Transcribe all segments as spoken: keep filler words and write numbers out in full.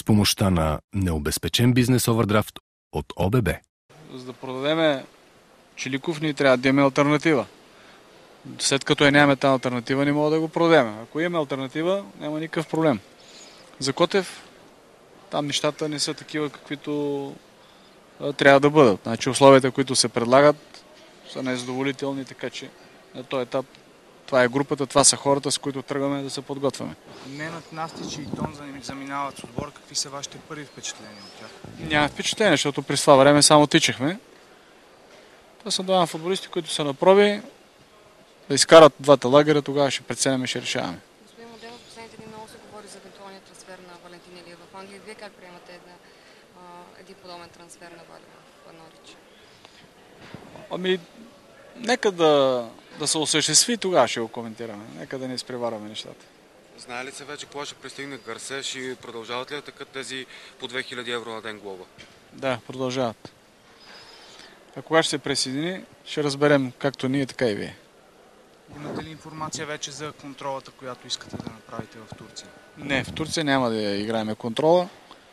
помощта на необезпечен бизнес овърдрафт от ОББ. За да продадем Чиликов, ни трябва да имаме алтернатива. След като е нямаме тази алтернатива, не мога да го продадем. Ако имаме алтернатива, няма никакъв проблем. За Котев, там нещата не са такива, каквито а, трябва да бъдат. Значи условията, които се предлагат, са незадоволителни, така че на този етап това е групата, това са хората, с които тръгваме да се подготвяме. Ненад Настич и Тон заминават с отбор. Какви са вашите първи впечатления от тях? Няма впечатление, защото през това време само тичахме. Това са двама футболисти, които са на проби, да изкарат двата лагера, тогава ще преценим и ще решаваме. Господин Младенов, последните дни много се говори за евентуалния трансфер на Валентин Илиев в Англия. Вие как приемате една, а, един подобен трансфер на Валя в Норвич? Ами, нека да, да се осъществи, тогава ще го коментираме. Нека да не изпреварваме нещата. Знае ли се вече кога ще пристигне Гарсеш и продължават ли да тъкат тези по две хиляди евро на ден глоба? Да, продължават. А кога ще се присъедини, ще разберем както ние, така и вие. Имате ли информация вече за контролата, която искате да направите в Турция? Не, в Турция няма да играем контрола.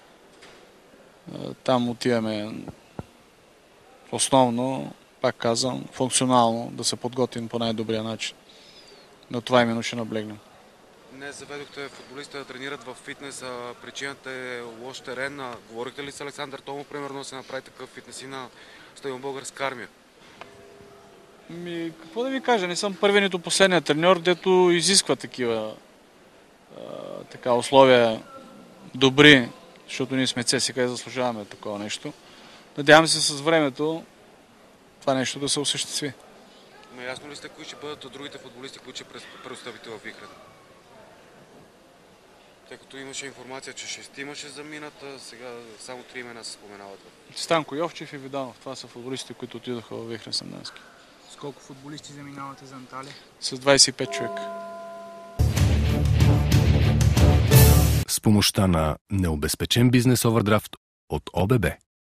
Там отиваме основно, пак казвам, функционално да се подготвим по най-добрия начин. Но това именно ще наблегнем. Днес заведохте футболистите да тренират в фитнес, а причината е лош терен. Говорите ли с Александър Томов, примерно, да се направи такъв фитнес и на стадион Българска армия? Ми, какво да ви кажа, не съм първи нито последният треньор, дето изисква такива а, така, условия добри, защото ние сме ЦСКА и заслужаваме такова нещо. Надявам се с времето това нещо да се осъществи. Но ясно ли сте кои ще бъдат от другите футболисти, които ще предоставите във Вихрен? Тъй като имаше информация, че шестима ще заминат, а сега само три имена се споменават. Станко Йовчев и Виданов. Това са футболистите, които отидоха във Вихрен Сандански. С колко футболисти заминавате за Анталия? С двадесет и пет човека. С помощта на необезпечен бизнес овърдрафт от ОББ.